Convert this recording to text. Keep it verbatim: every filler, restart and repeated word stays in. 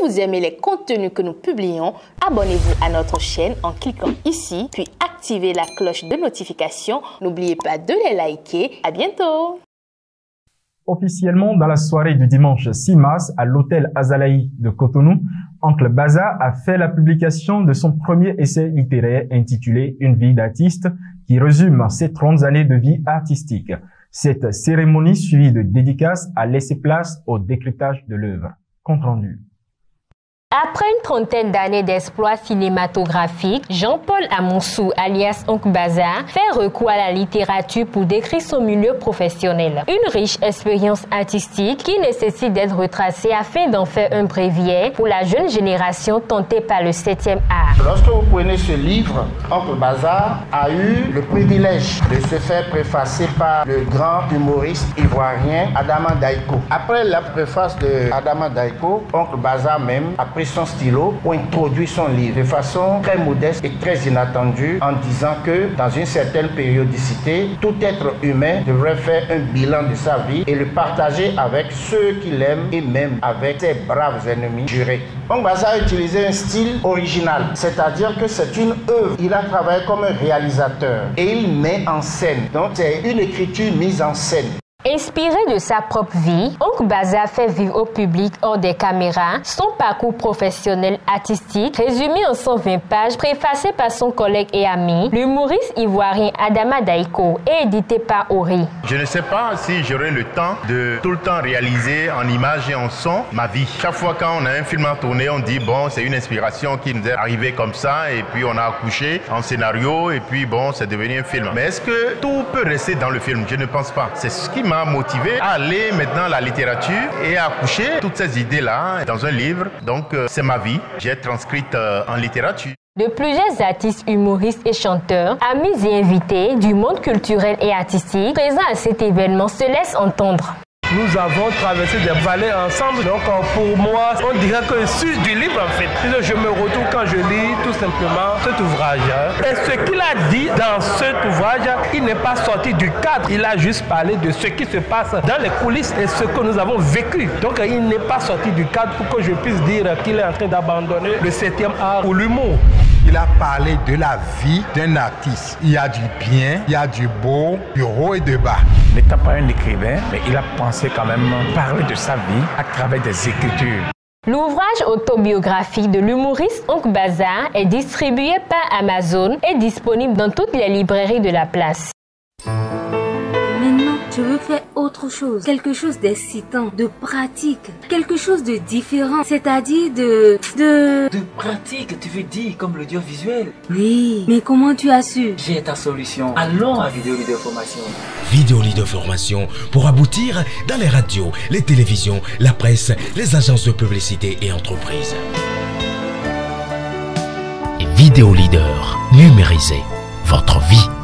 vous aimez les contenus que nous publions, abonnez-vous à notre chaîne en cliquant ici, puis activez la cloche de notification. N'oubliez pas de les liker. À bientôt! Officiellement, dans la soirée du dimanche six mars à l'hôtel Azalaï de Cotonou, Oncle Baza a fait la publication de son premier essai littéraire intitulé « Une vie d'artiste » qui résume ses trente années de vie artistique. Cette cérémonie suivie de dédicaces a laissé place au décryptage de l'œuvre. Compte rendu. Après une trentaine d'années d'exploits cinématographiques, Jean-Paul Amonsou, alias Oncle Baza, fait recours à la littérature pour décrire son milieu professionnel. Une riche expérience artistique qui nécessite d'être retracée afin d'en faire un bréviaire pour la jeune génération tentée par le septième art. Lorsque vous prenez ce livre, Oncle Baza a eu le privilège de se faire préfacer par le grand humoriste ivoirien Adama Daiko. Après la préface de Adama Daiko, Oncle Baza même a pris son stylo pour introduire son livre de façon très modeste et très inattendue en disant que dans une certaine périodicité, tout être humain devrait faire un bilan de sa vie et le partager avec ceux qu'il aime et même avec ses braves ennemis jurés. Oncle Baza a utilisé un style original, c'est-à-dire que c'est une œuvre. Il a travaillé comme un réalisateur et il met en scène. Donc c'est une écriture mise en scène. Inspiré de sa propre vie, Oncle Baza fait vivre au public hors des caméras son parcours professionnel artistique, résumé en cent vingt pages, préfacé par son collègue et ami, l'humoriste ivoirien Adama Daiko, et édité par Ori. Je ne sais pas si j'aurai le temps de tout le temps réaliser en images et en son ma vie. Chaque fois quand on a un film à tourner, on dit bon, c'est une inspiration qui nous est arrivée comme ça, et puis on a accouché en scénario, et puis bon, c'est devenu un film. Mais est-ce que tout peut rester dans le film? Je ne pense pas. C'est ce qui m'a motivé à aller maintenant à la littérature et à coucher toutes ces idées-là dans un livre. Donc, euh, c'est ma vie. J'ai transcrite euh, en littérature. De plusieurs artistes, humoristes et chanteurs, amis et invités du monde culturel et artistique présents à cet événement se laissent entendre. Nous avons traversé des vallées ensemble, donc pour moi, on dirait que je suis du livre en fait. Je me retrouve quand je lis tout simplement cet ouvrage. Et ce qu'il a dit dans cet ouvrage, il n'est pas sorti du cadre. Il a juste parlé de ce qui se passe dans les coulisses et ce que nous avons vécu. Donc il n'est pas sorti du cadre pour que je puisse dire qu'il est en train d'abandonner le septième art ou l'humour. Il a parlé de la vie d'un artiste. Il y a du bien, il y a du beau, du haut et du bas. Il n'était pas un écrivain, mais il a pensé quand même parler de sa vie à travers des écritures. L'ouvrage autobiographique de l'humoriste Oncle Baza est distribué par Amazon et disponible dans toutes les librairies de la place. Maintenant, je veux faire autre chose, quelque chose d'excitant, de pratique, quelque chose de différent, c'est-à-dire de... de... De pratique, tu veux dire, comme l'audiovisuel? Oui, mais comment tu as su? J'ai ta solution. Allons à Vidéo Leader Formation. Vidéo Leader Formation pour aboutir dans les radios, les télévisions, la presse, les agences de publicité et entreprises. Vidéo Leader, numériser votre vie.